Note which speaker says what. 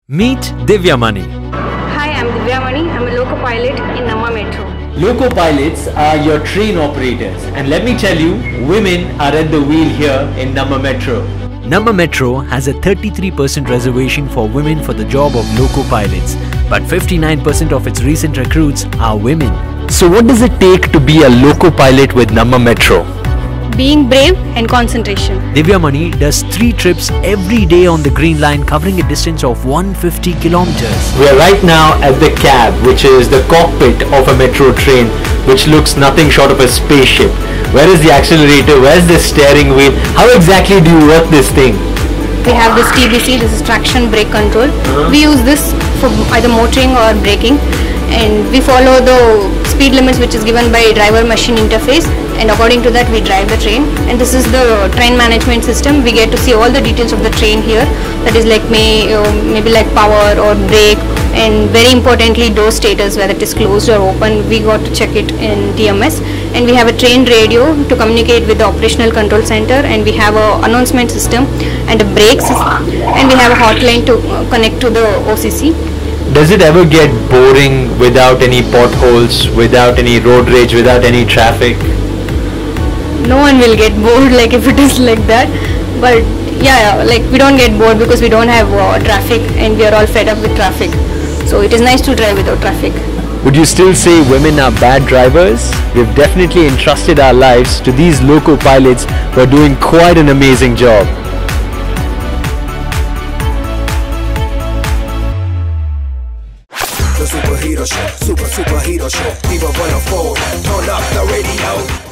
Speaker 1: Meet Divya Mani.
Speaker 2: Hi, I'm Divya Mani. I'm a Loco-Pilot in Namma Metro.
Speaker 3: Loco-Pilots are your train operators, and let me tell you, women are at the wheel here in Namma Metro.
Speaker 1: Namma Metro has a 33% reservation for women for the job of Loco-Pilots, but 59% of its recent recruits are women.
Speaker 3: So what does it take to be a Loco-Pilot with Namma Metro?
Speaker 2: Being brave and concentration.
Speaker 1: Divya Mani does 3 trips every day on the Green Line, covering a distance of 150 kilometers.
Speaker 3: We are right now at the cab, which is the cockpit of a metro train, which looks nothing short of a spaceship. Where is the accelerator? Where is the steering wheel? How exactly do you work this thing?
Speaker 2: We have this TBC, this is traction brake control. We use this for either motoring or braking, and we follow the speed limits which is given by driver machine interface, and according to that we drive the train. And this is the train management system. We get to see all the details of the train here, that is like maybe like power or brake, and very importantly door status, whether it is closed or open. We got to check it in TMS. And we have a train radio to communicate with the operational control center, and we have a announcement system and a brake system, and we have a hotline to connect to the OCC.
Speaker 3: Does it ever get boring without any potholes, without any road rage, without any traffic?
Speaker 2: No one will get bored like if it is like that, but yeah, like we don't get bored because we don't have traffic, and we are all fed up with traffic, so it is nice to drive without traffic.
Speaker 3: Would you still say women are bad drivers? We've definitely entrusted our lives to these Loco-Pilots who are doing quite an amazing job.
Speaker 4: The superhero show, superhero show. People wanna fall, turn up the radio.